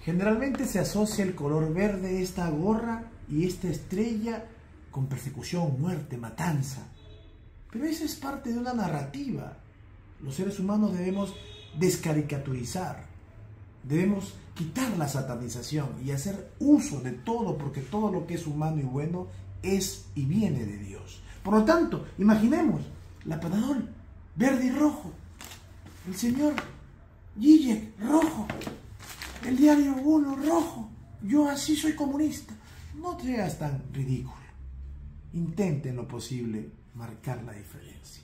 Generalmente se asocia el color verde, esta gorra y esta estrella, con persecución, muerte, matanza. Pero eso es parte de una narrativa. Los seres humanos debemos descaricaturizar, debemos quitar la satanización y hacer uso de todo, porque todo lo que es humano y bueno es y viene de Dios. Por lo tanto, imaginemos la Panadol, verde y rojo, el señor Zizek, rojo, el diario Uno, rojo, yo así soy comunista. No seas tan ridículo. Intenten lo posible marcar la diferencia.